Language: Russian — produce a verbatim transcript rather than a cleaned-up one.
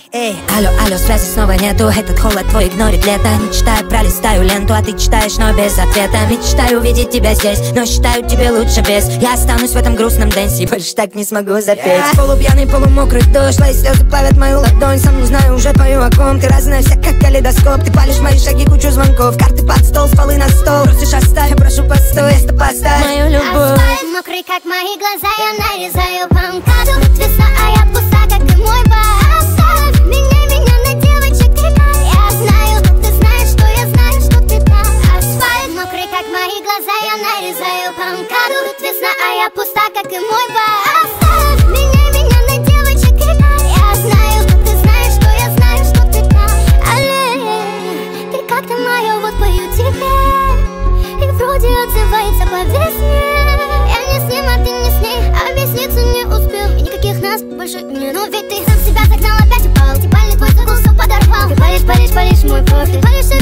Эй, алло, алло, связи снова нету. Этот холод твой игнорит лето. Мечтаю, пролистаю ленту, а ты читаешь, но без ответа. Мечтаю увидеть тебя здесь, но считаю, тебе лучше без. Я останусь в этом грустном дэнсе, больше так не смогу запеть. yeah. Полупьяный, полумокрый дождь, твои слезы плавят мою ладонь. Сам не знаю, уже пою о ком. Ты разная вся, как калейдоскоп. Ты палишь мои шаги, кучу звонков. Карты под стол, столы на стол. Просишь оставь, я прошу постой, место поставь мою любовь. Асфальт мокрый, как мои глаза, я нарезаю по МКАДу. Тут весна, а я пуста, как и мой бар. Оставь меня, меня на девочек играй. Я знаю, ты знаешь, что я знаю, что ты там. Асфальт мокрый, как мои глаза, я нарезаю по МКАДу. Тут весна, а я пуста, как и мой бар. Оставь меня, меня на девочек играй. Я знаю, ты знаешь, что я знаю, что ты там. Алле, ты как-то моя, вот пою тебе. И вроде отзывается по весне. Я не с ним, а ты не с ней. Объясниться не успел, и никаких нас больше нет. Но ведь ты сам себя загнал, опять упал. Эти пальцы твой закус все подорвал. Ты палишь, палишь, палишь мой профиль. Ты палишь